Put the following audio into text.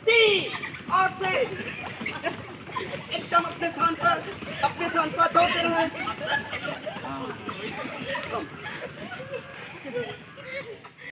तीन और तेज, एकदम अपने स्थान पर दौड़ते रहें।